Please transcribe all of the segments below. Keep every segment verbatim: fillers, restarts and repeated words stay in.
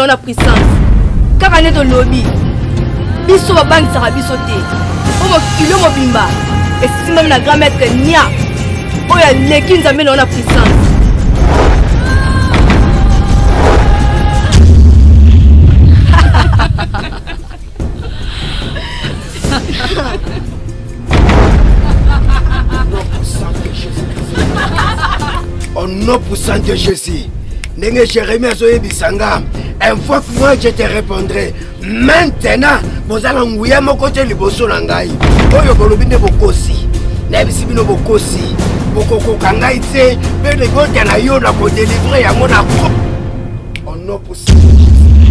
on a puissance. Car on est dans le lobby. Biso va banque ça biso té. On va kilo mobimba. Et si même la grand maître nia. Oh ya lekin ça on a puissance. Au nom puissant de Jésus, N'est-ce Jérémie Azoé Bisanga, une fois que moi je te répondrai, maintenant, vous allez envoyer mon côté le bosso langai. Oyo kolobine bokosi, nebisi bino bokosi, bokoko kangai te, mais le gote na yo na ko délivrer ya mona ko. Au nom puissant de Jésus.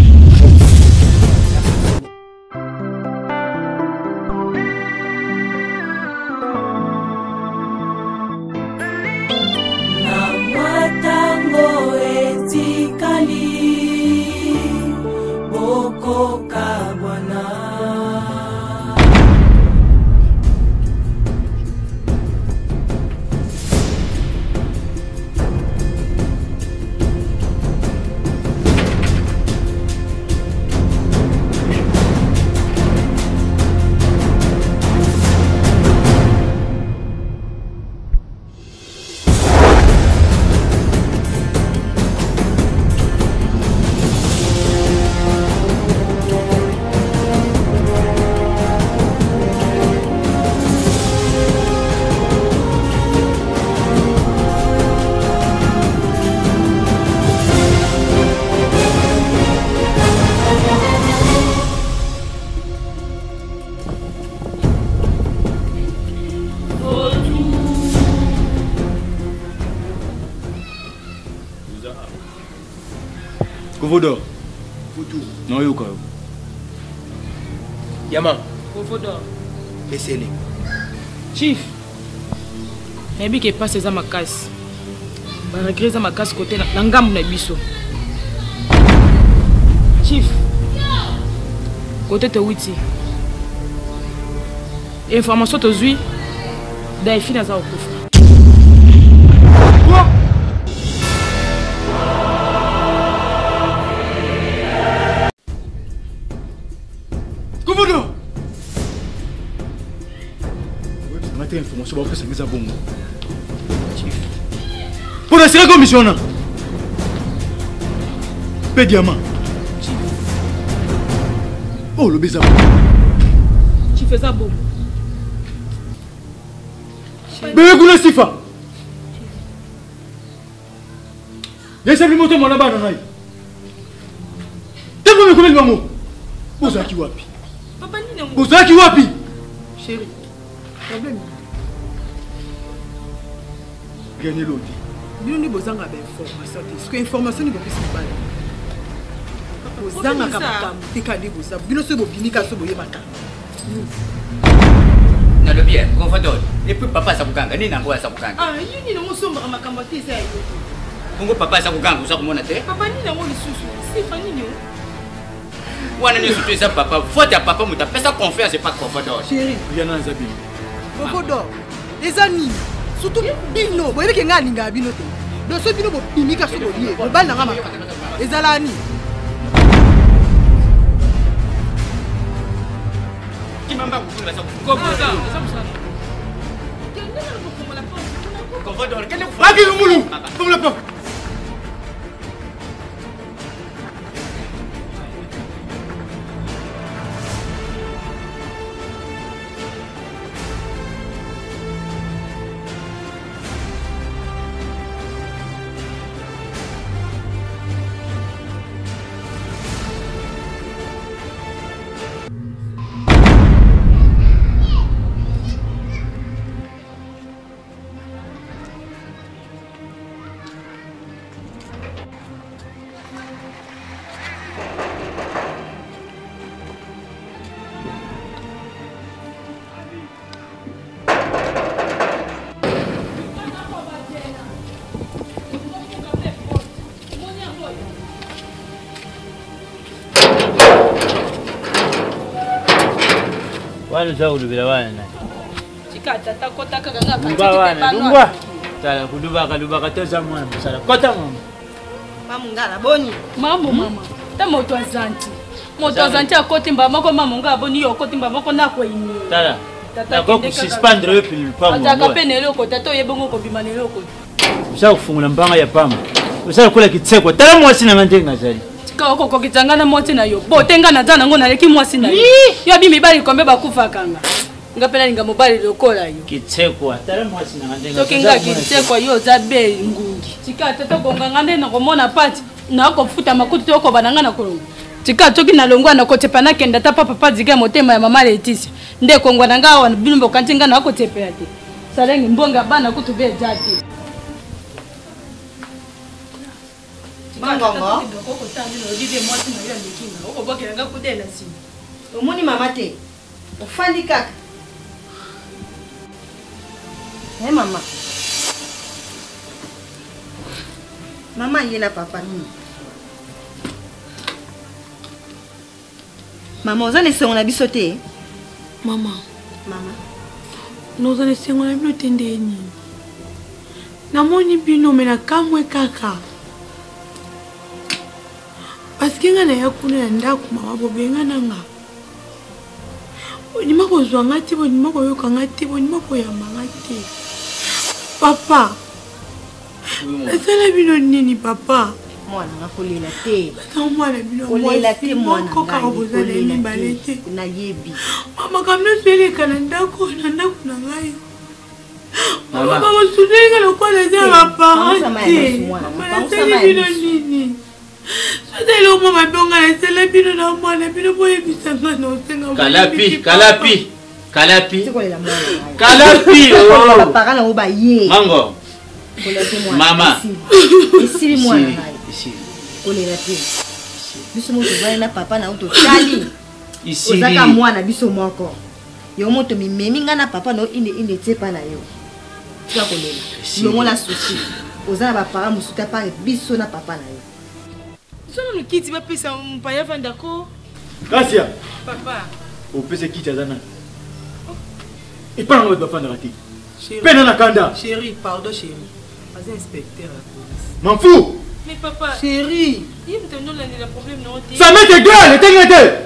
Kofodo. Futu. Non yoka. Yama. Kofodo. Laissez-les. Chief. Nabi ke passe za makasi. Ba regresa makasi côté na ngambu na biso. Chief. Côté te witi. Information to zui. Da fina za okufa. Information ba ça bongo. Chief. Pour la série commission na. Pe diamant. Chief. Oh le bizarre. Chief ça bongo. Bébé kuna sifa. Laisse lui monter mon là-bas dans naï. T'es pas me connais le maman. Bozaki wapi. Papa ni na. Bozaki wapi. Chérie. Problème. Gagner l'autre. Nous nous besoin d'informations. Parce que l'information n'est pas possible. Vous avez un camarade qui a dit vous avez. Vous avez un camarade na le bien, confondor. Et puis papa ça bukanga, ni nango ça bukanga. Ah, yuni na musomba makamati za yo. Bongo papa ça bukanga, uza kumona te? Papa ni nango lisusu. Si fani ni yo. Wana ni surtout ça papa. Faut ta papa muta pesa confiance et pas confondor. Chérie, bien na zabi. Confondor. Les amis, surtout bino, vous voyez que nga linga bino te. Donc ce bino bo bimika so lié. Bo bal na ngama. Ezalani. Kimamba kufunga ça. Kokoda. Confondor, quel est Aki Lumulu. Comme le peuple. Wale zao lubila wana. Chika tata kota kaka ngaka. Dumba wana, dumba. Tala kuduba kaduba katoza mwana. Sala kota mama. Mama ngala boni. Mambo mama. ta moto azanti moto azanti akoti mbama ko mamonga aboni yo koti mbama ko na kwini tala tata ko suspendre le pile pas mo ataka penelo ko tato yebongo ko bimanelo ko usa kufungula mbanga ya pamba usa kula kitsekwa tala mwasi na mantenga zali tika ko ko kitangana mwasi na yo botenga na zana ngo na leki mwasi na yo yo bimi bali kombe bakufa kanga ngapela linga mobali lokola yo kitsekwa tala mwasi na mantenga to kinga kitsekwa yo za be ngungi tika tato konga ngande na komona pati na ko futa makutu to ko bananga na kolongo tika toki na longwa na ko tepana kenda ta papa papa zika motema ya mama Leticia nde kongwa na ngawa na bilumbo kantinga na ko tepela te salengi mbonga bana kutube jati Mangongo ko tangi no dibe mwasi na yo ndikinga ko bokela nga kudela si omoni mama te ofandi kaka eh mama mama yena papa ni mama ozane sengo na biso te Mama, mama nous allons se rendre au tendeni. Namoni bino mena kamwe kaka. Parce que ngana yakuna na ndaku mama bobenga nanga. Onima ko zwanga ti bonima ko yoka ngati bonima ko yamba ngati. Papa. Esala bino nini papa? mwana ngakolela te Mwana bino kolela te mwana ko ka bozala ni balete. na yebi Mama kamna sele kana ndako na ndaku na ngai. Mama Mama sudenga lo kwa leza papa. Mama sama ya mwana mama sama ya nini? Sasa ile mama bonga na sele bino na mwana bino boye bisanga no senga. kalapi kalapi kalapi kolela mwana kalapi oh papa kana oba ye mango mama isili mwana ici kolela te biso moto vale na papa na auto tali ici ozaka mwana biso moko yo moto mimemi nga na papa no ine ine tepa na yo tia kolela longo la souci ozana ba para musuta pa biso na papa na yo sono nikiti ba pesa mpaya vanda ko Gracia, papa au P C qui t'azana. Et pas en mode bafana rati. Peine na kanda. chérie pardon chérie as inspecteur la police M'en fous. mais papa chérie il me donne le problème non Ça m'est égal, t'es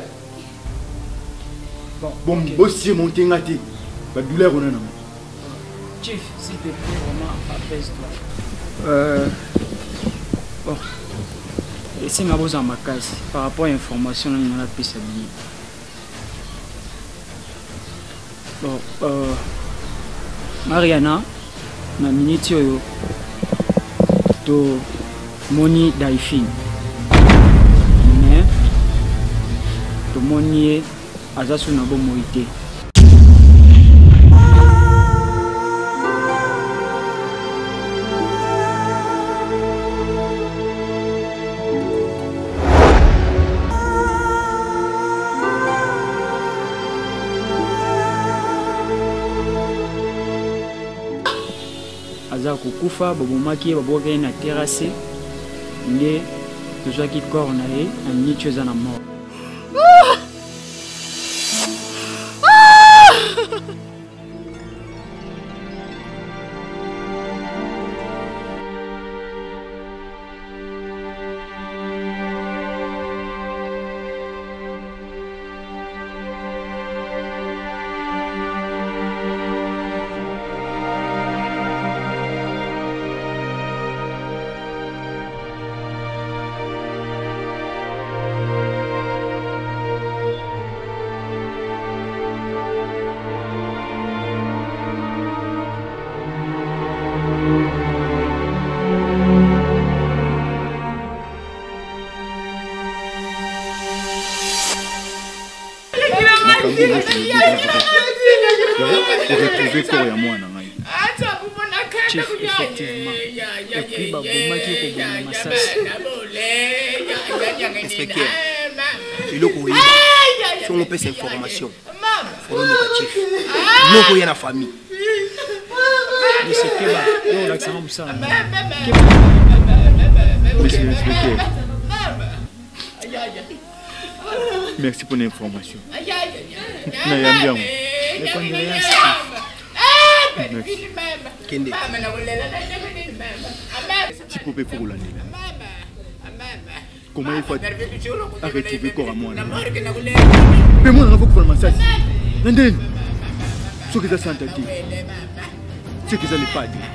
Bon, bon, bossi mon tingati. La douleur on a. Chief, s'il te plaît, vraiment, apaise-toi. Euh... Bon. Laissez ma voix en ma case. Par rapport à l'information, on a pu s'habiller. Bon, euh... Mariana, ma minute yo, to moni daifin. Mais, to moni azasu na bo moite. Aza kukufa babomaki baboka na terrasse nde tozwaki corps na ye na minute eza na mort. Retrouver corps ya mwana ngai. Chief, effectivement. Et puis, babomaki koboma masasi. Inspecteur, il faut qu'on si on peut cette information. Il faut nous chief. Nous qu'on y a la famille. Mais c'est Keba. Non, là, c'est comme ça. Monsieur l'inspecteur. Merci pour l'information. Nayambiam. Les condoléances. Merci. Kende. Si pouvez pour l'année. comment il faut arrêter le corps à moi. Mais moi, on a beaucoup de massage. Nandine, ce que ça sent à dire, ce que ça n'est pas dit.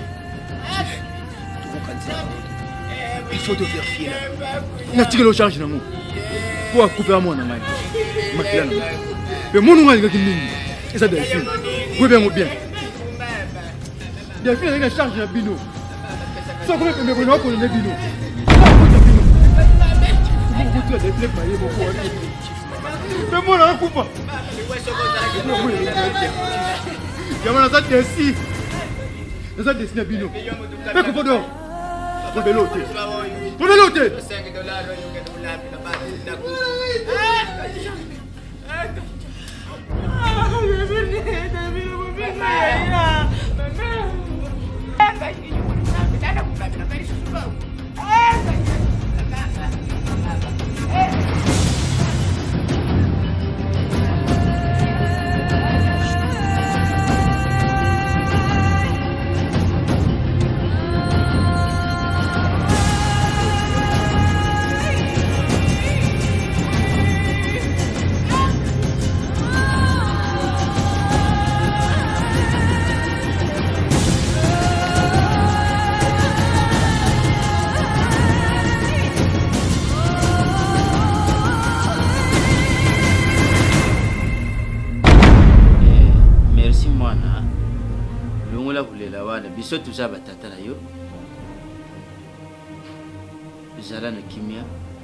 Il faut te faire fier. Na tiré le charge dans moi. Pour couper à moi dans ma vie. Mais mon nom est le Guinée. Et ça Delphine. Oui, bien ou bien. Delphine a une charge dans Bino. Ça comment me prendre pour le Bino. Mais moi là, coupe pas. Il y a mon attaque ici. Les autres dessinent Bino. Mais coupe pas dehors. On va l'ôter. On va l'ôter. biso tuza batata na yo zala na kimia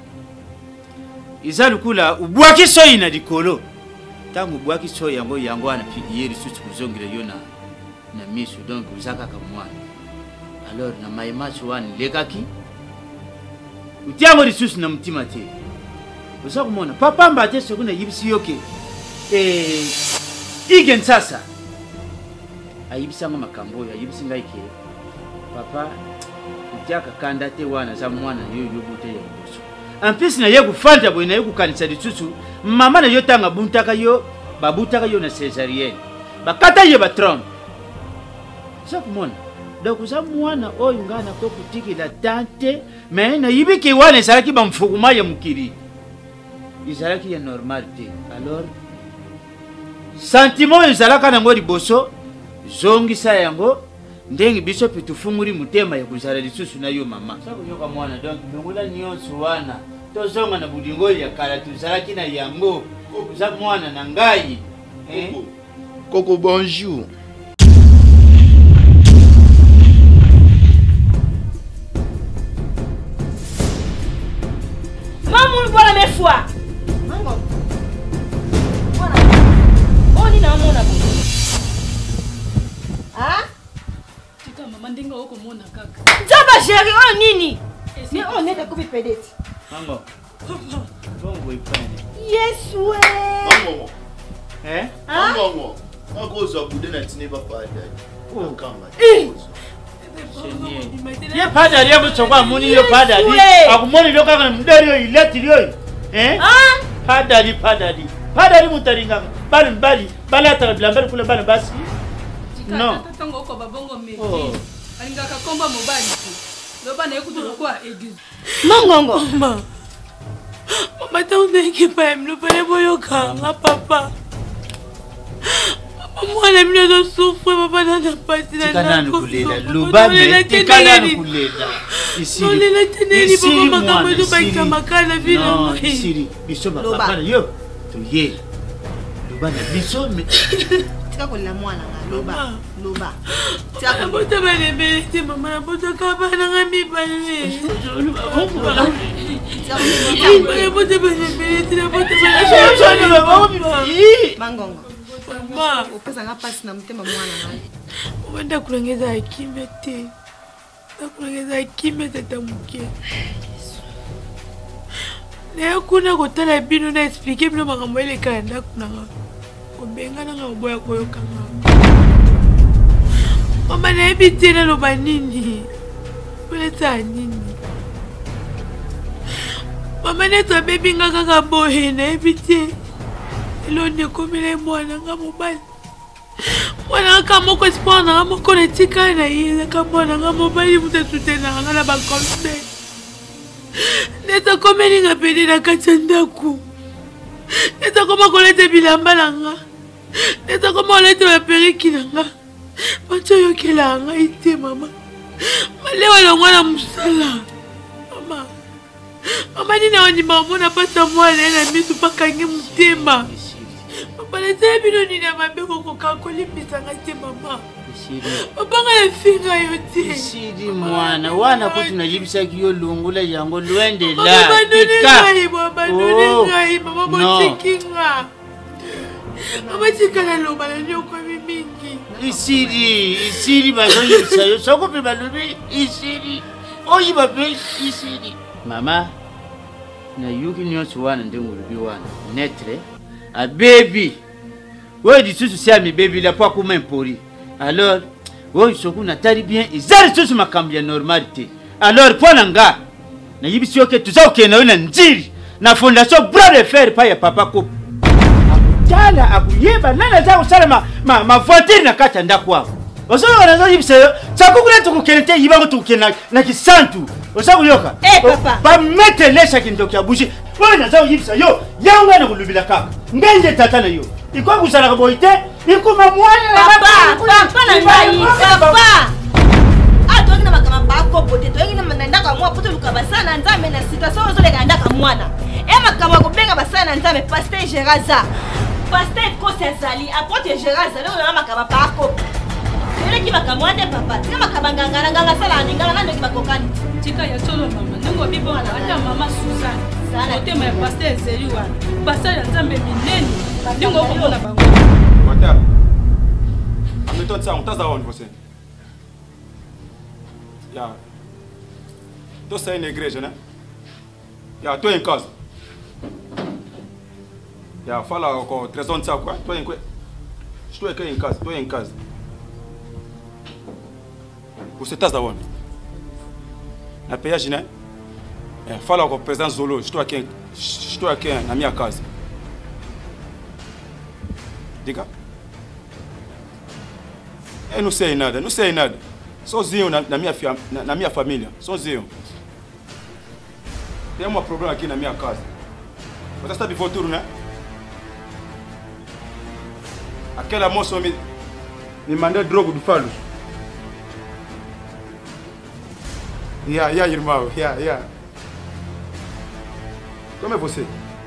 iza lukula ubwaki soyi na dikolo tangu ubwaki soyi yango yango ana pidi yeri sutu kuzongira yo na na misu donc uzaka kamwana alors na maimacho wan lekaki utiango risusu na mtima te uza kumona papa mbate sokuna yibisi yoke eh igen sasa ayibisanga makambo ya yibisinga ike papa utiaka kanda te wana za mwana yo yobute ya boso en plus na ye kufanta boina ye kukanisa ditutu mama na yo tanga buntaka yo babutaka yo na césarienne bakata ye ba trompe ça kumona donc za mwana oyo ngana ko kutikila tante mais na yibiki wana saraki bamfukuma ya mukiri izalaki ya normal te alors sentiment izalaka na ngori boso zongi sa yango ndengi biso pitufunguri mutema ya kuzala lisusu na yo mama sako nyoka mwana donc ngula nyonso wana to zonga na budingo ya kala tuzala kina yango za mwana na ngai eh Coco bonjour maman voilà mes fois maman voilà on ina mona bo ah tika mama ndinga oko mona kaka zaba chérie on nini mais on est de coupe pédette maman bon boy pane yes ouais maman eh maman ako zo bude na tine papa dai o kama ye pada ria mutokwa muni yo pada di akumoni lo kaka mdari yo ileti yo eh ah pada di pada di pada di mutaringa bali bali bali atara blambere kule bali basi non tango ko babongo me alinga ka komba mobali lo bana ekutu kwa église mangongo mama mama taunde ki pa mlo pale boyo kanga papa mwana mlo do souffre papa na pati na kana nukulela lubabe kana nukulela ici le teneli papa makambo do baika makala vile non ici biso papa yo tuye lubana biso me tika ko la mwana loba loba tika ko bota bale bele mama bota ka bana ngami bale bota bale bele bota bale mangongo ma upesa ngapasi na mtema mwana nani wenda kulongeza akime te kulongeza akime tata muke leo kuna kotala bino na expliquer bino makambo ile kanda kuna obenga na ngoboya koyoka nga mama na ebite na loba nini kuleta nini mama na to baby nga kaka bohe na ebite ilo ne komile mwana nga mobali mwana ka moko spona nga moko netika na yeza ka mwana nga mobali muta tutena nga na ba conseil ne Eta komeni nga pede na kati ndako. Eta koma kolete bilamba nanga. Eta koma kolete ba periki nanga. Pacho yokela nga ite mama. Malewa na mwana musala. Mama. Mama nina wandima mwana pata mwana na misu pakange mutema. Papa lete bino nina mabeko kokakoli pisanga ite mama. Papa nga finga yote. Isidi mwana wana ko tunajibisa kiyo lungula yango luende la. Mama nuni ngai baba nuni ngai mama botikinga. Mama tikala loba na nyoko mingi. Isidi isidi bazo yibisa yo soko pe balobi isidi. Oyi babe isidi. Mama na yuki nyonso wana ndengulubi wana netre a baby. Wo di susu sia mi baby la kwa kuma impori. Alors, oui, ce qu'on a très bien, ils ont tous ma cambia normalité. Alors, pour l'anga, na yibisio que tout ça ok na una ndiri na fondation bras de fer pa ya papa ko. Tala akuyeba nana za usalama ma ma voiture na kata ndakwa. Oso na zo yibisio, sakukula tukukelete yibango tukena na kisantu. Osa kuyoka. Eh papa. Ba mettre les sacs ndoki abushi. Pour na zo yibisio yo, yanga na kulubila kaka. Ngenje tata na yo. Iko kusala boite. Ikuma mwana papa papa na ngai papa ato ngina makama bako bote to ngina mananda ka mwa puto lukaba sana nzame na situation zo lega ndaka mwana e makama ko benga basana nzame pasteur Geraza pasteur Kosezali apote Geraza leo na makama bako ele ki makama ande papa tika makama nganga nganga sala nganga nando ki makokani tika ya solo mama ndingo bibo na ata mama Suzanne sana tema ya pasteur Zeliwa pasteur nzambe minene ndingo ko mona bango. Ametot ça, on t'a zaon você. Ya. Tu sai na igreja, né? Ya, tu em casa. Ya, fala com trezão de saco, tu em Estou aqui em casa, tu em casa. Você tá zaon? Na peagem, né? É, fala com o presidente Zolo, estou aqui, estou aqui na minha casa. Diga. Eu não sei nada, não sei nada. Sozinho na, na, minha, na, na minha família, sozinho. Tem um problema aqui na minha casa. Você está de futuro, né? Aquela moça me, me mandou droga do falo. Ya, ya, irmão, ya, ya. Como é você?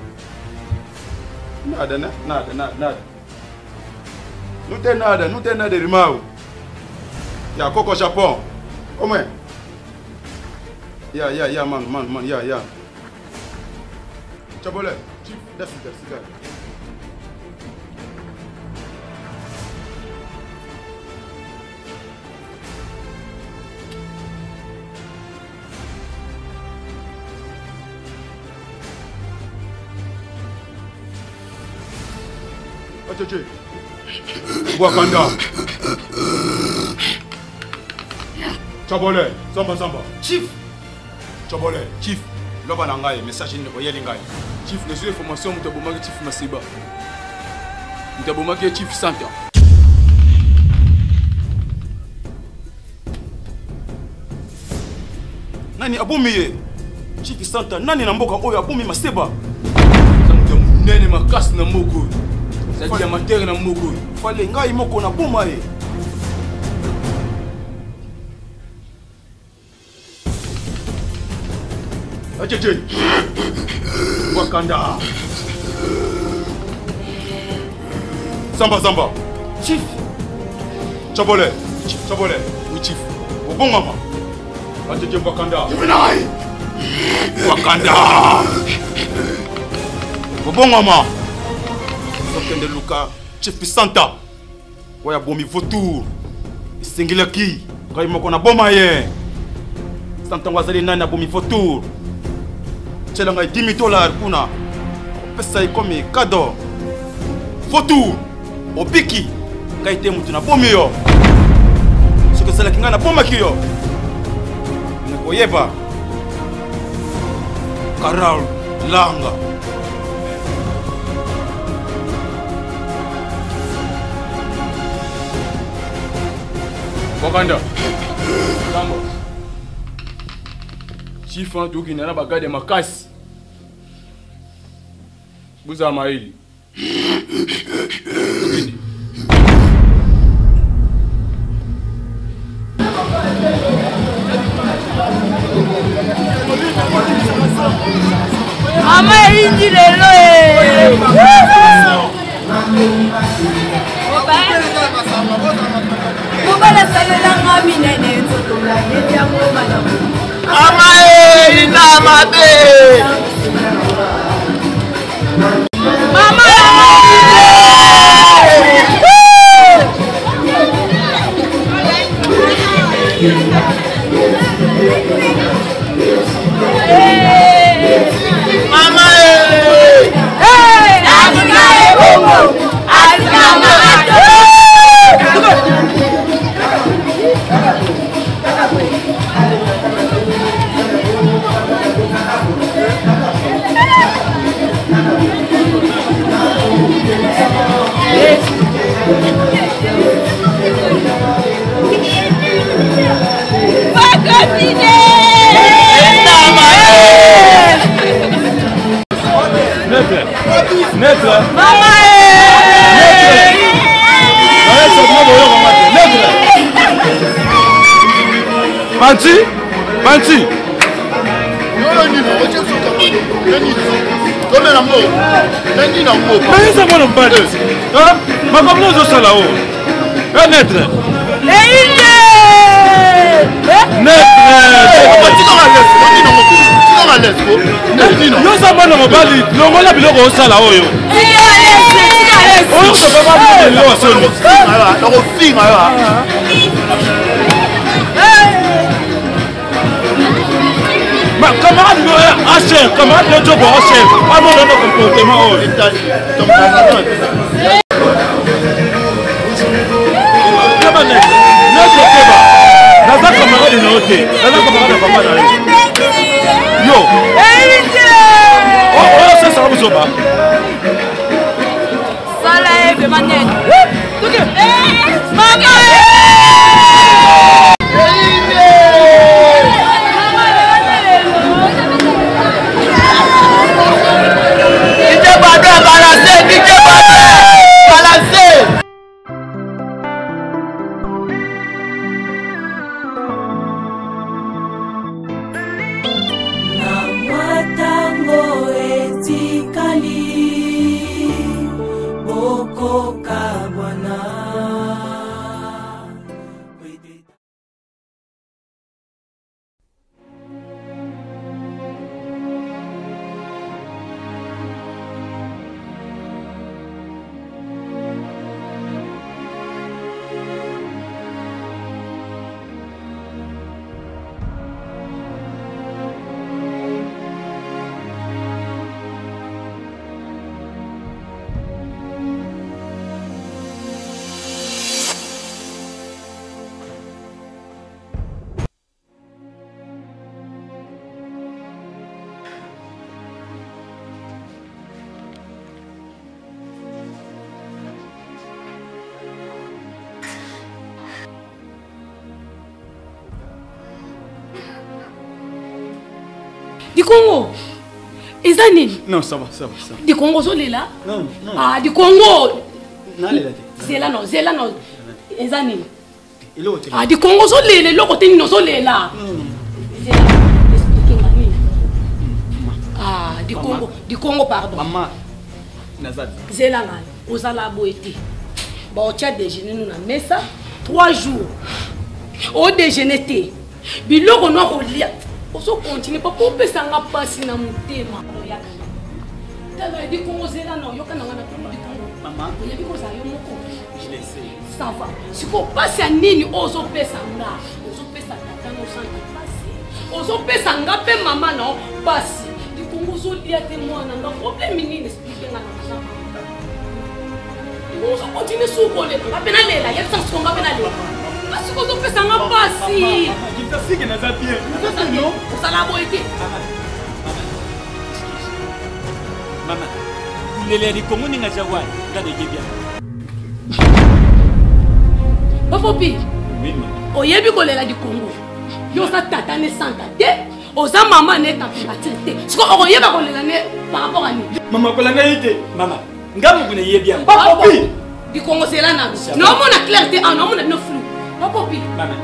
Nada, né? Nada, nada, nada. Não tem nada, não tem nada, irmão. Ya, Coco Japão. Como é? Ya, ya, ya, mano, mano, mano, ya, ya. Chabolé, desce, desce, cara. Tchê. Wakanda. Chabolé, samba samba. Chief. Chabolé, chief. Loba na ngai message ni oyeli ngai. Chief les informations mutabomaki chief Masiba. Mutabomaki chief Santa. Nani abomiye? Chief Santa nani na mboka oyo abomi Masiba? Santa munene makasi na moko. Sadi ya matere na moko. Fale ngai moko na boma e. Acheche. Wakanda. Samba samba. Chief. Chabolé. Chief Chabolé. Oui chief. Bon maman. Acheche Wakanda. Jimenai. Wakanda. Bon maman. Wakende Luka. Chief Santa. Waya bomi votour. Singila ki. Ngai moko na boma ye. Santa wazali nani na bomi votour. Tchela ngai dix mille dollars kuna. Pesa ikomi kado. Votour. Obiki. Ngai te mutu na bomi yo. Soko sala kinga na boma kiyo. Nakoyeba. Karal Langa. Wakanda. Sambo. Chief Antu qui n'a pas gardé ma casse. Buza maili. Mama hindi lelo eh. Mobala sana lang kami nene tutula neti ang mobala. Mama eh, ina mate. Mama Mama eh. Hey, asika ebomo. Asika maato. Netre. Mama Banti? Banti? Maïsa mwana mbali. Ah, makambo ozosala o. Eh netre. Neinde. Netre. Yoza mwana mobali, longola biloko osala oyo. Oyo soba ba mbele lo soni. Ala, loko finga yo. Ma camarade no H R, camarade no job H R. Ah non non non comportement oh. Camarade, notre keba. Naza camarade no hote. Naza camarade papa na yo. Yo. Oh oh ça ça vous soba. Sala eve manen. Tuke. Mama. Du Congo. Et ça nini? Non, ça va, ça va, ça va. Du Congo zolela? Non, non. Ah, du Congo. Nalela. Zela non, zela non. Et ça nini? Il est au téléphone. Ah, du Congo zolela, le côté non zolela. Non, non. Zela, expliquez-moi nini. Ah, du Congo, du Congo pardon. Maman. Nazad. Zela ngal, ozala boete. Ba o tia déjeuner nous na mesa trois jours. Au déjeuner té. Biloko no ko lia. Oso continue pas pour pesa nga pasi na mutema yaka. Tala di Congo zela no yoka na ngana pour di Congo. Maman, ya biko za yo moko. Je le sais. Ça va. Si ko pasi ya nini ozo pesa nga. Ozo pesa tata no santa pasi. Ozo pesa nga pe mama no pasi. Di Congo zo lia te mwana nga problème nini expliquer nga na mama. Ozo continue sou ko le. Nga pena lela, ya sans ko nga pena lela. Parce que vous faites ça en passé. Je t'assure que nous avons bien. Non, ça l'a beau été. Maman, vous l'avez dit comment vous avez joué? Regardez bien. Papa Pi. Oui, maman. Oyebi kolela du Congo. Yo sa tata ne santa te. oza maman ne température. Ce qu'on aurait pas par rapport à nous. Maman, pour la vérité, maman, ngamu kuna yé bien. Papa, du Congo c'est là na. Non, mon a clarté, ah non, mon a no flou. Papa, maman,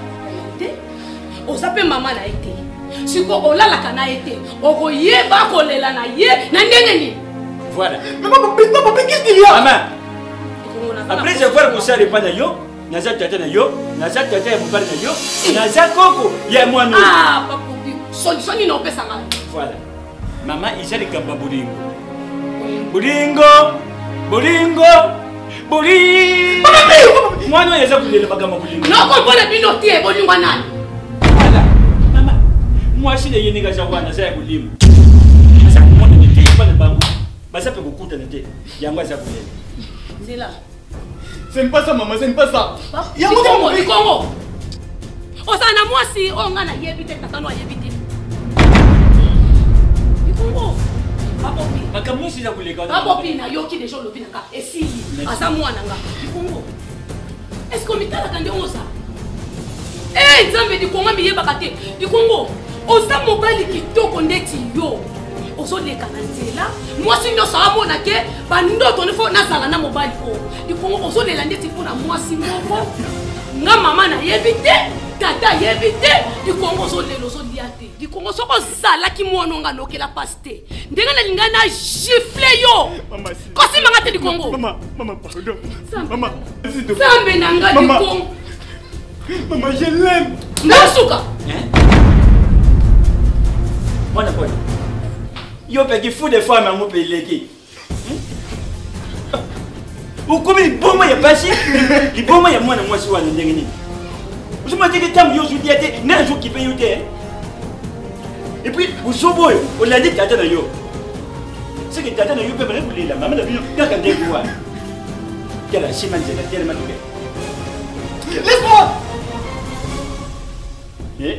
oza pe maman na été. Ce qu'on ola la kana été. Oko yé ba kolela na yé na ndenge ni. Voilà. Mais papa, papa, qu'est-ce qu'il y a? Maman. Après je vois le conseil de Panayo. Naza tata na yo, naza tata ya mobali na yo, naza koko ya mwana. Ah, papa, solution ni n'opesa nga. Voilà. Maman izali kamba bolingo. Bolingo, bolingo, bolingo. Mwana yaza kulela bagamba bolingo. Noko bona bino tie bolingo nani? Voilà. Maman, moi si les yénéga jawana za ya bolingo. Asa kumona ni tie pa na bango. Basa pe kukuta na tie. Yangwa za kulela. Zila. C'est pas ça, maman, c'est pas ça. Il y a un Congo, il Congo. On s'en a moi si on a yébité, t'as pas yébité. Il Congo. Papa Pi. Papa moi si la voulais quand. Papa Pi na yoki déjà le binaka. Et si, à ça moi nanga. Il Congo. Est-ce qu'on m'était là quand on ça? Eh, Nzambe du Congo mi yebakate. Du Congo. Osa mobali kitoko ndeti yo. Oso le kananzela moi si ndo sa mona ke bando toni fo na sala na mobile ko di ko oso le lande ti pona moi si moko nga mama na yebite tata yebite di ko oso le loso liate di ko oso ko sala ki mono nga lokela paste ndenga na linga na gifle yo ko si manga te di Congo maman maman pardon maman sambe nanga di Congo maman je l'aime ndasuka hein mwana kwa yo pe qui fout des femmes à mon pays légué. Ou comme il bon moi y a pas si, il bon moi y a moi na moi sur un ndengeni. Vous m'avez dit que tam yo judi ate na jour qui paye yo té. Et puis vous sobo on l'a dit tata na yo. C'est que tata na yo peut pas rouler la maman na bien quand quand vous voir. Quelle a chimane c'est tellement doué. Laisse-moi. Eh.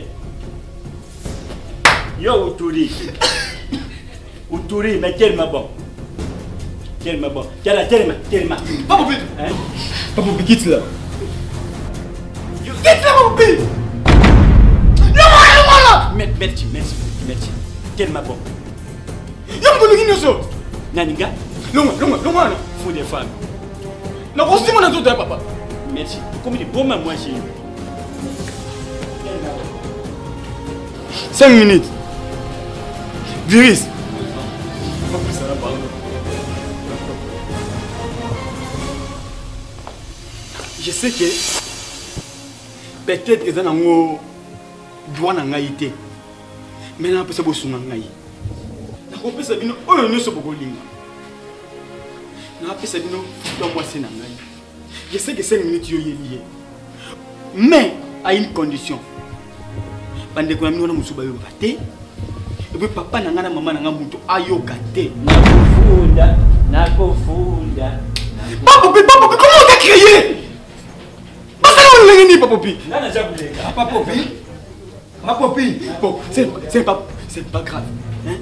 Yo autouri. Autouri, mais tellement bon. Tellement bon. Tellement, tellement, tellement. Papa Pi. Hein? Papa Pi, quitte là. Quitte là, Papa Pi. Non, non, non. Merci, merci, merci. Tellement bon. Y'a un peu de guignoso. Naninga? Non, non, non, non. Faut des femmes. Non, on se dit mon autre, papa. Merci. Comme il est bon, moi, j'ai. Cinq minutes. Virus. Je sais que peut-être que ça n'a pas droit à ngaïté. Mais là, on peut se bosser dans ngaï. On peut se dire, oh, nous sommes beaucoup linga. On peut se dire, dans moi c'est dans ngaï. Je sais que cinq minutes yo lié. Mais à une condition. Bande ko amino na musuba yo baté. Et puis papa na ngana maman na ngamuto ayoka té. Na kufunda, na kufunda. Papa Pi, papa Pi, comment t'as crié? Papa Pi. Papa Pi. Papa Pi. Bon, c'est pas, c'est pas grave. Hein?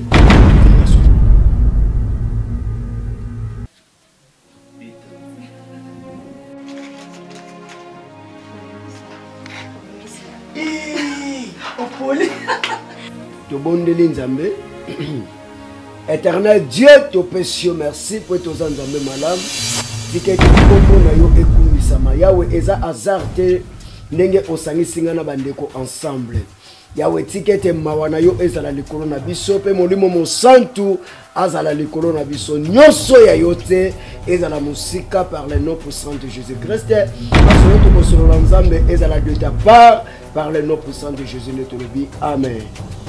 Tobondeli Nzambe. Éternel Dieu, te pécieux merci pour tous Nzambe malam. Dike kombo na yo ekumisama yawe eza azarte ndenge osangisinga na bandeko ensemble. Yawe tikete mawana yo ezala likolo na biso pe molimo mosantu azala likolo na biso nyonso ya yote ezala musika par le nom puissant de Jésus-Christ. Asolo to kosolo Nzambe ezala de ta part par le nom puissant de Jésus ne te le dit. Amen.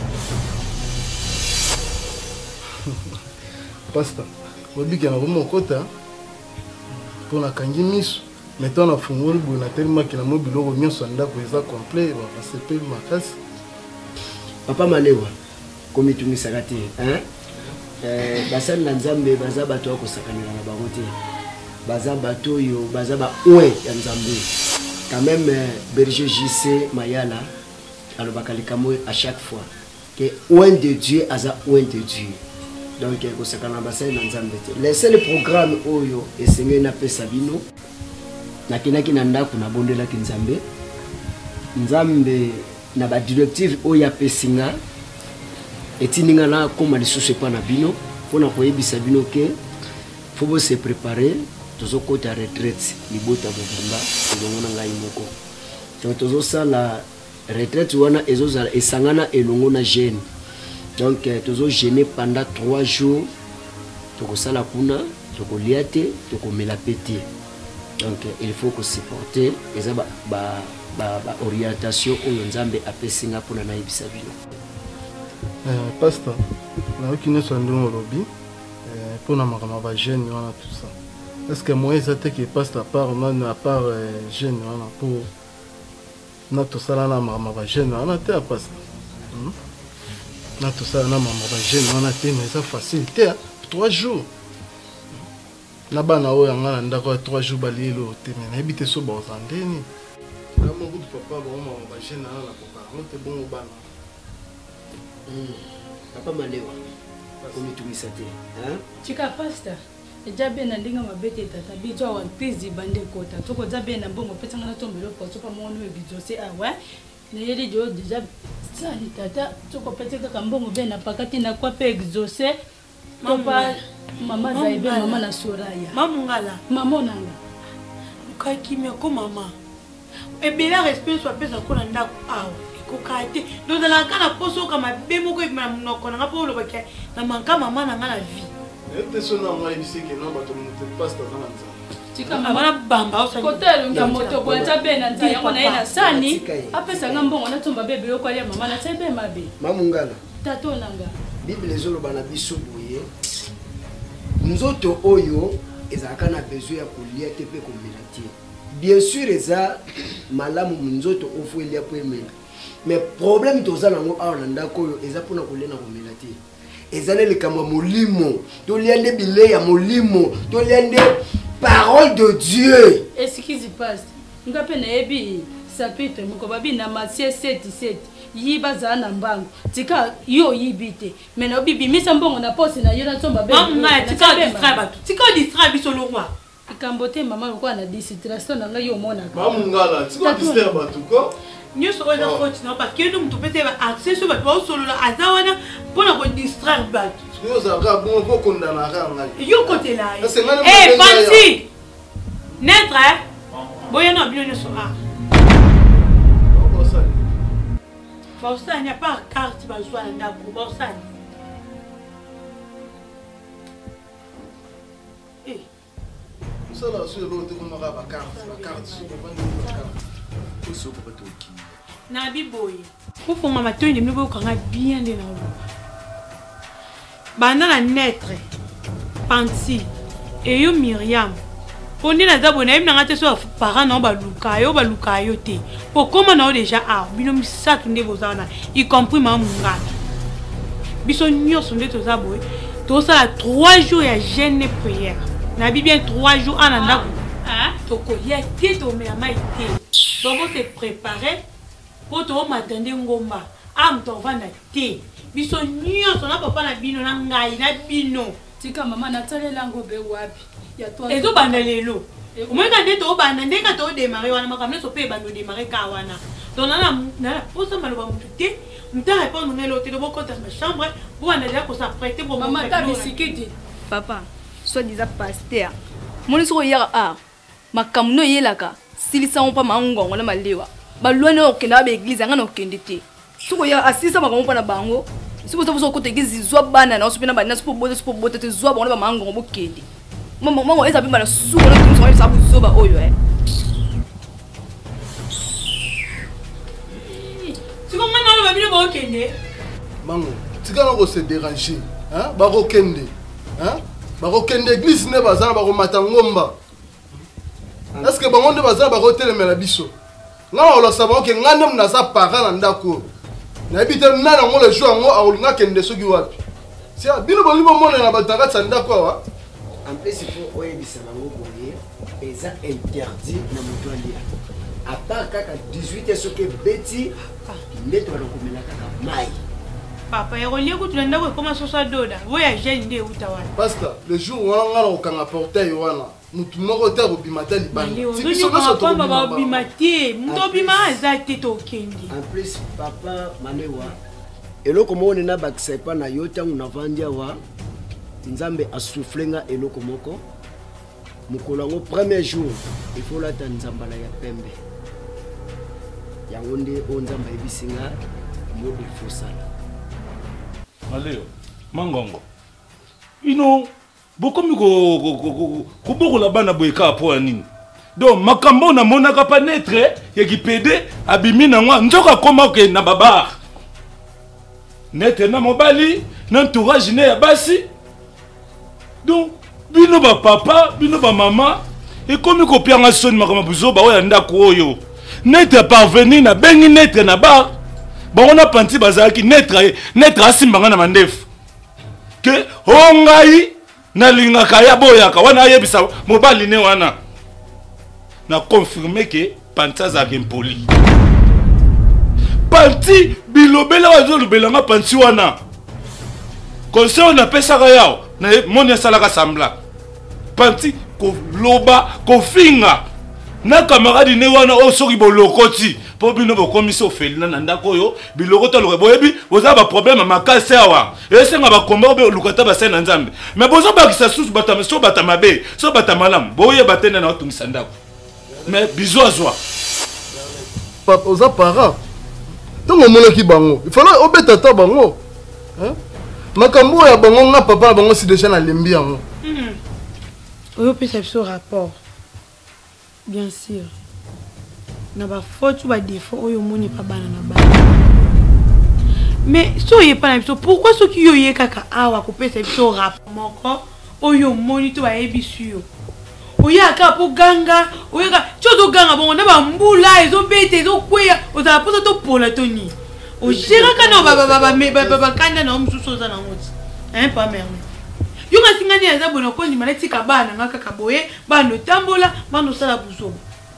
Pasteur, vous dites qu'il y a un moment côté pour la kangimis, mettons la fungoli pour la tellement qu'il a mobile au mien sonda pour les complet, on va se payer ma casse. Papa Malewa, comme tu me sagati, hein? Eh, basan Nzambe baza bato ko sakanela na barote. Baza bato yo, baza ba oué ya Nzambe. Quand même berger J C Mayala alobakali kamo à chaque fois que oué de Dieu aza oué de Dieu. Donc ko sakana basan Nzambe. Laissez le programme oyo esengé na pesa bino. Nakinaki na ndako na bondela ki Nzambe. Nzambe na ba directive oya pesinga etininga na koma lisusu epa na bino mpona koyebisa bino ke faut se préparer tozokota retraite libota mobimba elongo na ngai moko donc tozosala retraite wana ezozala esangana elongo na jeune donc tozogene pendant trois jours tokosala kuna tokolia te tokomela pe te donc il faut que supporter eza ba ba ba orientation oyo nzambe apesinga mpona nayebisa bino. Pasteur, nayoki nyonso ndenge olobi mpona makambo ba jeune wana tout ça. Est-ce que moi eza te ke pasteur à part nani à part jeune wana mpo na tosala na makambo ba jeune wana te pasteur na tosala na makambo ba jeune wana te mais eza facile te trois jours na bana oyo anga na ndako ya trois jours balielo te mais nayebi te so baoza ndeni kama kutu papa baoma ba jeune wana na koparlo te bongo bana. Papa Malewa komitumisa te chika pastor ejabe na ndinga mabete tata bijo wa pezi bande kota toko jabe na mbongo pesa ngana tombelo po sopa mono bijo se awa na yeli jo deja sali tata toko pesa kaka mbongo be na pakati na kwa pe exaucer topa mama zaibe mama na Soraya mama ngala mama nanga ukaki me ko mama ebela respect so pesa ko na ndako awa kokate donc dans la kana poso kama bemo ko na munoko na ngapo lo bakya na manka mama na ngala vie ete sona ngai bisike no bato mutu pastor na nza tika mama bamba osa kotelo nga moto ko ta bena nza ya kona ina sani apesa ngambongo na tomba bebe yo kwa ya mama na tebe mabe mamungala tato nanga bible ezoloba na biso boye nzoto oyo ezaka na besoin ya kolia te pe komela te bien sûr eza malamu nzoto ofuelia po emela mais problème toza nango awa na ndako oyo eza mpona kolia na komela te eza nde likambo ya molimo tolia nde bilei ya molimo tolia nde parole de Dieu. Excuse passe nga pe nayebi chapitre moko babi na Matthieu sept sept yiba za na mbango tika yo yibite mais na bibi misa mbongo na poste na yo na tomba be mama tika distraire batu tika distraire biso lo roi ikambote mama ko na distraction na yo mona mama ngala tika distraire batu ko nyuso oza foti na parce que nous tu peux accès sur bato solo la azawana pona ko distraire bato yo za ka bon ko kondana ka ngai yo côté là eh Fancy netre hein boya na bilo nyuso a Bossa n'y a pas carte bazwa na ndako Bossa eh ça là sur l'autre comme ma carte la carte sur le banc de la carte tout ça pour tout qui na biboy pour fond ma toni me bo kanga bien de na bana na netre Fancy et yo Myriam poni na zabo na ibna ngate so para na ba luka yo ba luka yo te po koma na déjà a bino misatu nde bozana y compris mamu ngala biso nyoso nde to zabo to sala trois jours ya jeûne et prière na bi bien trois jours en ndako hein to ko ya te to me ama ite donc on se préparer pour to m'attendre ngomba am to vanda te biso nyoso na papa na bino na ngai na bino tika mama na tsalela ngobe wapi ya to ezo banda lelo omweka nde to banda ndeka to démarrer wana makamne so pe bando démarrer ka wana donc na na posa maloba mutu te muta répondre ngelo te do boko ta chambre bo wana déjà ko s'apprêter pour mama ta bisikiti papa soit disant pasteur moni so yaka a makamno yelaka silisa on pa mangongo na malewa balwane okenda ba église ngana okende te soko ya asisa makambo pa na bango sipo so ko te gizi zwa bana na osupina bana sipo bote sipo bote te zwa bona ba mangongo bokende mama mama eza bimba na suko na kimso ngisa buzoba oyo eh siko ngana lo babino bokende mango tika na ko se déranger hein ba ko kende hein ba ko kende église ne bazana ba ko matangomba est-ce que bango nde bazana ba ko telemela biso nga wala saba ke ngane mna za para na ndako na bité nana ngo le jour ngo alinga kende soki wapi si bino bo libo mona na bataka tsanda ko wa en plus il faut oyebisa bango boye eza interdit na moto alia à part kaka dix-huit heures soki beti ndeto balokomela kaka mai papa erolie ko tulanda ko koma sosa doda boya jeune nde utawana pasteur le jour wana ngala okanga portail wana mutu moko te ko bimata libanda tikiso na so to baba bimati muto bima za te to kendi en plus papa Malewa eloko moko nena baksepa na yo ntango navandi awa nzambe asouffle nga eloko moko mokolo yango premier jour il faut lata nzambala ya pembe yango nde oyo nzambe ayebisi nga yo efosala Maleo mangongo ino bokomi kobokola bana boyeka po ya nini donc makambo namonaka pa netre ya kipede abimi na ngwa nzoka koma ke na babar netre na mobali na entourage ne ya basi donc bino ba papa bino ba mama ekomi kopianga soni makambo buzoba oyo ndako oyo netre parvenir na bengi netre na bar bango na panti bazalaki netre netre asimbanga na mandefu ke ongai na lingaka ya boyaka wana ayebisa mobali ne wana na confirmer que panti azalaki impoli panti bilobela wazolobelanga panti wana conseil on apesaka yao na moni asalaka sambla panti koloba kofinga na camarade ne wana o soki bolokoti po bino bokomisi ofelina na ndako oyo biloko taloka boyebi boza ba problème makasi awa esenga bakomba obe olukata basai na nzambe mais bozo bakisa susu batama so batama be so batama malamu boye batenda na otumisa ndako mais bizo azwa papa oza para ntongo omonaki bango ifala obeta ta bango makambo ya bango nga papa na bango si déjà nalembi yango oyopesa biso rapport bien sûr na bafaute ou badéfaut oyo omoni pa bana na bana mais so oyepa na biso pourquoi soki yo oye kaka awa kopesa biso rapport moko oyo omoni to bayebisu yo oyaka po ganga oyaka tozoganga bongo na bambula ezobeta ezokweya ozala mposa topola toni ogéraka na bakanda na mosusu oza nango ti hein pa merne yo ngasingani aza bona okondima na tika bana nga kaka boye bana otambola bana osala buzoba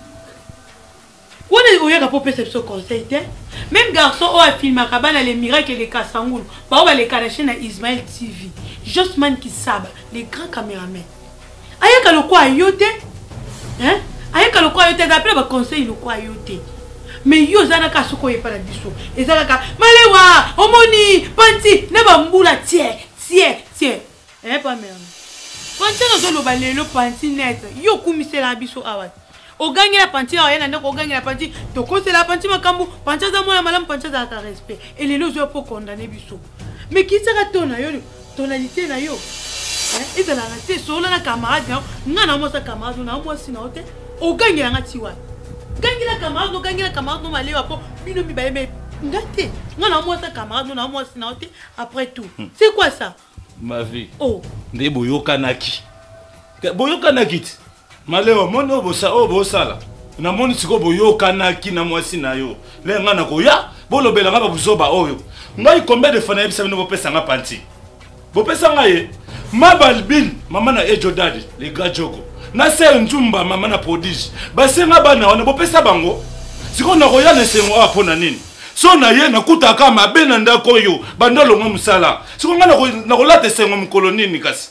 wana oyaka po pesa biso conseil te même garçon oyo afilmaka bana les miracles les kasangulu bao baleka na chaîne na Ismaël T V Josman Kisaba les grands caméramans ayaka lokwa yo te hein ayaka lokwa yo te d'après ba conseil lokwa yo te mais yo zana ka soko yepa na biso ezalaka malewa omoni panti na bambula tie tie tie eh pas merde panti na zolo balelo panti net yo kumisela biso awa ogangi la panti awa yana ndeko ogangi la panti to kose la panti makambu panti za moya malamu panti za ka respect et les lozo pour condamner biso mais qui sera tona yo tonalité na yo hein ezala na te solo na camarade nga na mo sa camarade na mo sina ote ogangi la ngati wa gangi la camarade no gangi la camarade no malewa po bino mi baye ngate nga na mo sa camarade na mo sina ote après tout c'est quoi ça ma vie oh nde boyokanaki boyokanaki ti malewa mono bosa o bosala na moni siko boyokanaki na mwasi na yo le nga na koya bolobela nga babuzoba oyo ngai combien de fois na yebisa bino bopesa nga panti bopesa nga ye mabalbin mama na Ejo Daddy les gars jogo na se nzumba mama na prodige basenga bana wana bopesa bango siko na koya na sengo apo na nini so na ye nakutaka mabe na ndako yo bandolo ngo musala siko nga na kolata sengo mukolo nini kasi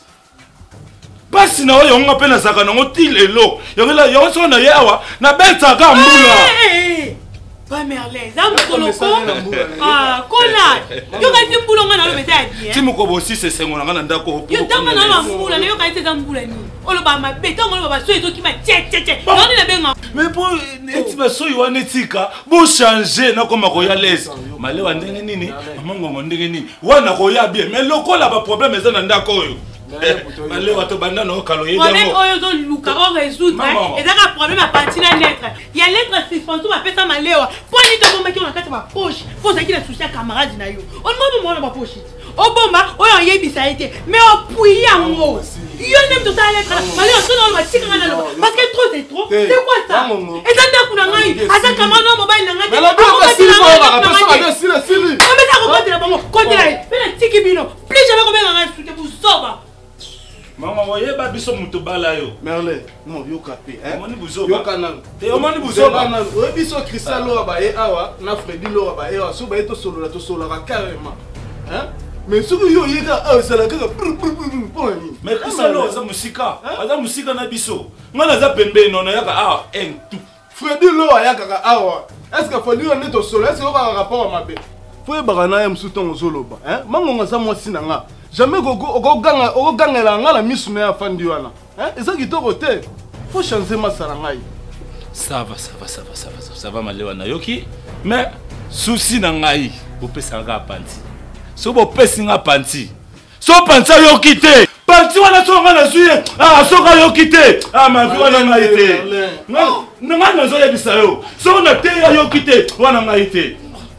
pasi na oyo nga pena zaka nango tilelo yongela yo so na ye awa na betaka mbula pas merlez amkoloko ah kola yo ka timbula nga na lo meta di ti mukobo si se sengo na nga na ndako yo tanga na la mbula na yo ka teta mbula ni olo ba mabe tongo lo ba so ezo ki ma che che che noni na benga mais po eti ba so yo netika bo changer na koma ko ya les malewa ndenge nini amongo ndenge nini wana ko ya bien mais lokola ba problème eza na ndako oyo malewa to banda no kalo ye problème oyo zo luka o résoudre eza ka problème a partir na lettre ya lettre suspension ba pesa malewa po ni to bomba ki on akata ba poche po za ki na souci camarade na yo on mo mo na ba poche o bomba oyo yebisa été mais o puyi yango yo nem to ta lettre malewa so no ba tika na lo parce que trop c'est trop c'est quoi ça et ça ta kuna ngai asa camarade no mobile na ngai mais la doka si so ba personne de sile sile mais ça ko la bango ko dira mais la tiki bino plus jamais ko benga ngai soute pour soba mama voyez ba biso muto bala yo merle non yo kapé hein moni buzoba yo kanal te yo moni buzoba o biso cristal lo ba e awa na Freddy lo ba e awa so ba eto solo la to solo ka carrément hein mais ce que yo yeka ah c'est la kaka point mais cristal lo za musika za musika na biso ngana za pembe non yaka ah en tout Freddy lo ayaka awa est-ce que Freddy on est au solo est-ce que on a rapport à mabe Faut bagana ya msuton ozoloba, hein? Mangonga sa mwasi na nga. Jamais okoganga okogangela nga la misu na ya fandi wana. Hein? Eza kitoko te. Faut changer masala ngai. Ça va, ça va, ça va, ça va, ça va malewa na yoki. Mais souci na ngai, opesa nga panti. So bo pesi nga panti. So panti yoki te. Panti wana so nga na suye. Ah, so nga yoki te. Ah, ma vie wana ngai te. Na nga na zo ya bisayo. So na te yoki te, wana ngai te.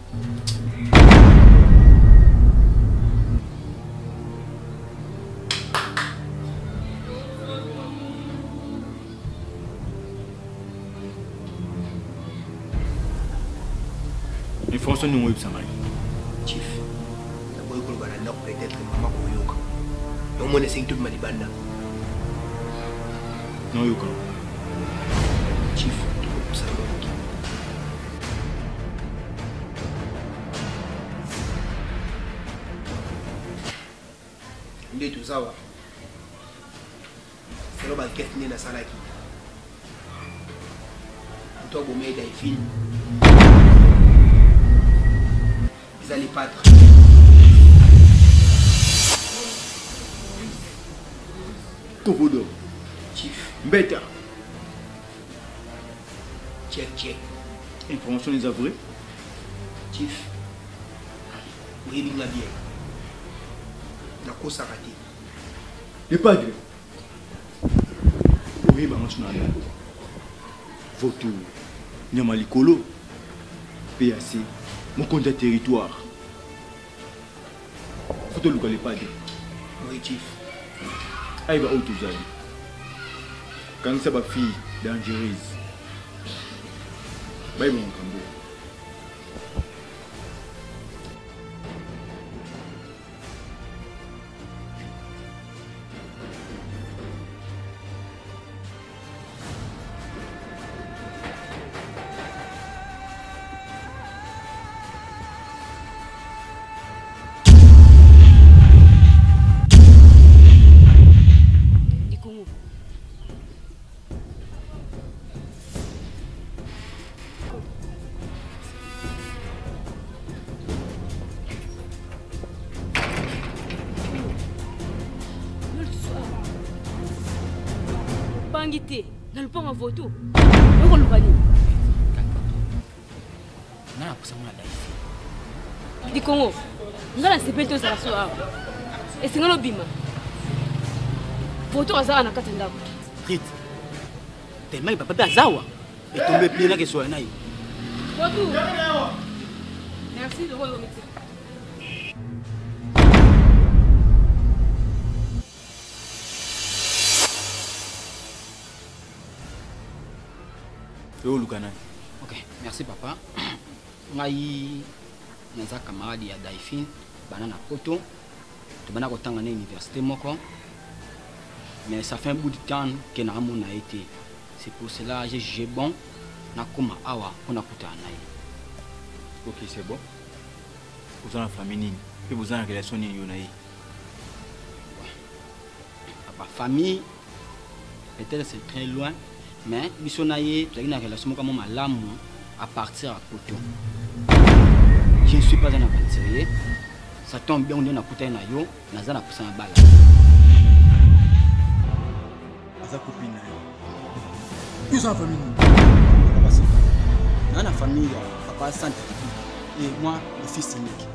Information ni moyo samai. Chief. Na boy ko bana nok peut-être mama ko yoka. No mo ne sing tout malibanda. No yoka. Chief. Sababu. Ndio tu sawa. Selo ba ketni na salaki. Mto bo meda ifini. Ils allaient pas être. Kofodo. Chief. Mbeta. Check, check. Information les avoués. Chief. Oui, bien bien. Na kosa kati. Le padre. Oui, bah, je n'ai pas. Voto. Nyamalikolo. P A C. Mon compte de territoire. Faut te le coller pas. Oui, chief. Aïe, va où tu allez. Quand c'est ma fille dangereuse. Bye, mon cambo. Bangité, dans le pont à photo. On le valide. Non, pour ça, on a dit Congo. On a la C P T, ça va se voir. Et c'est un bima. Photo à Zara, on a quatre ans. Rit. Tellement il papa Zawa. Et tombé plein là que soit naï. Photo. Merci de remettre. Ok, merci papa. Ngai naza camarade ya Daifin, banana poto. Tu bana ko tanga na université moko. Mais ça fait un bout de temps que na amona été. C'est pour cela j'ai jugé bon na koma awa on a kuta naï. Ok, c'est bon. Vous avez la famille et vous avez une relation ni yonaï. Papa famille peut-être c'est très loin. Mais Bissonaye, tu as une relation comme malamu à partir à Poto. Je ne suis pas un aventurier. Ça tombe bien, on est à Poto na yo, na zana poussa na balle. Asa copine na yo. Ils sont en famille. Dans la famille, papa Santa et moi, le fils unique.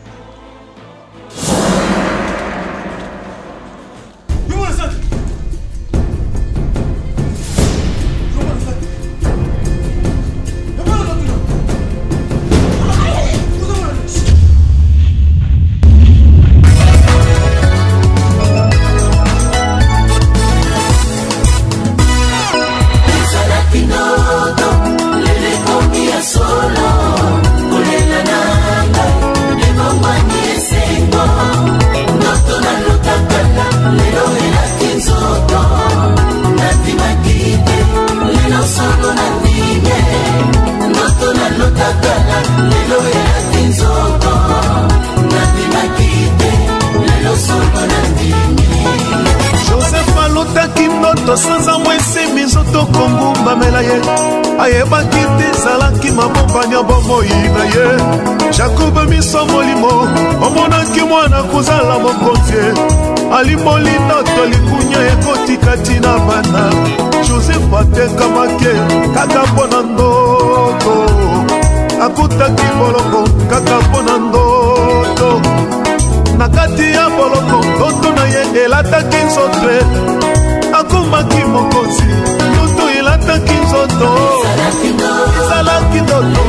sans amwese mizoto kongumba mela ye ayebaki te ezalaki mabo kampani ya bomoi na ye jacob miso molimo omonaki mwana kozala mokonzi alimoli noto likunya ekotikati na bana joseph atekamake kaka mpo na ndoto akutaki boloko kaka mpo na ndoto na kati ya boloko ndoto na ye elataki nzoto akomaki mokonzi ndoto elataki nzoto ezalaki ndoto